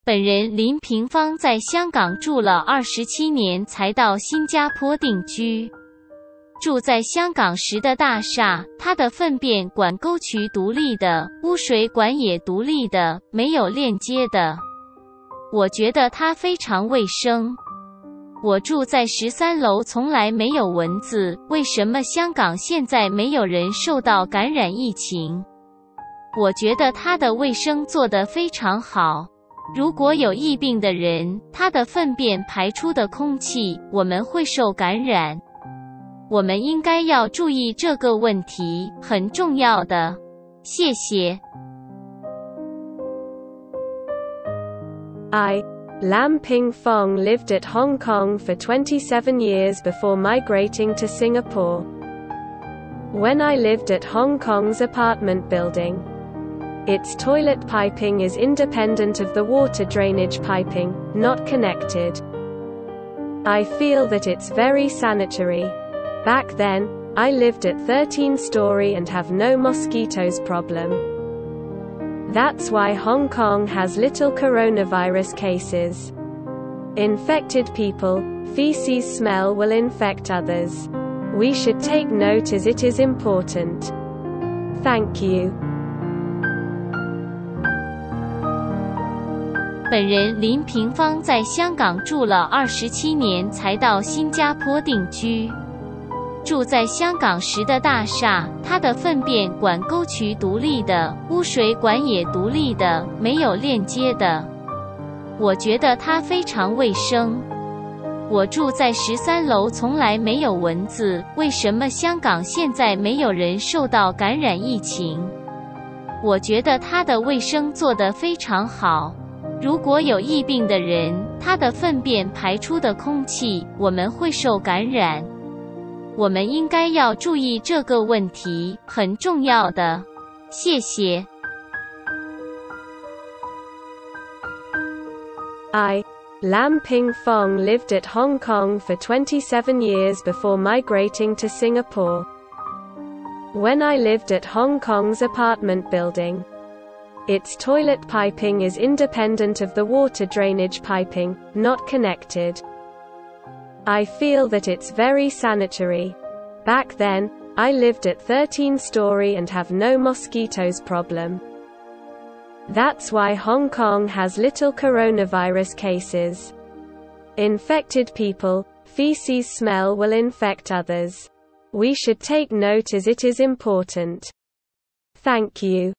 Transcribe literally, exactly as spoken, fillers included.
本人林平方在香港住了二十七年才到新加坡定居。住在香港时的大厦，它的粪便管沟渠独立的，污水管也独立的，没有链接的。我觉得它非常卫生。我住在十三楼，从来没有蚊子，为什么香港现在没有人受到感染疫情？我觉得它的卫生做得非常好。如果有疫病的人，他的粪便排出的空气，我们会受感染。我们应该要注意这个问题，很重要的。谢谢。 I, Lam Ping Fong, lived at Hong Kong for twenty-seven years before migrating to Singapore. When I lived at Hong Kong's apartment building, its toilet piping is independent of the water drainage piping, not connected. I feel that it's very sanitary. Back then, I lived at thirteen story and have no mosquitoes problem. That's why Hong Kong has little coronavirus cases. Infected people, feces smell will infect others. We should take note as it is important. Thank you. 本人林平方在香港住了二十七年才到新加坡定居。住在香港时的大厦，它的粪便管沟渠独立的，污水管也独立的，没有链接的。我觉得它非常卫生。我住在十三楼，从来没有蚊子，为什么香港现在没有人受到感染疫情？我觉得它的卫生做得非常好。如果有疫病的人，他的粪便排出的空气，我们会受感染。我们应该要注意这个问题，很重要的。谢谢。 I, Lam Ping Fong, lived at Hong Kong for twenty-seven years before migrating to Singapore. When I lived at Hong Kong's apartment building, its toilet piping is independent of the water drainage piping, not connected. I feel that it's very sanitary. Back then, I lived at thirteen story and have no mosquitoes problem. That's why Hong Kong has little coronavirus cases. Infected people, feces smell will infect others. We should take note as it is important. Thank you.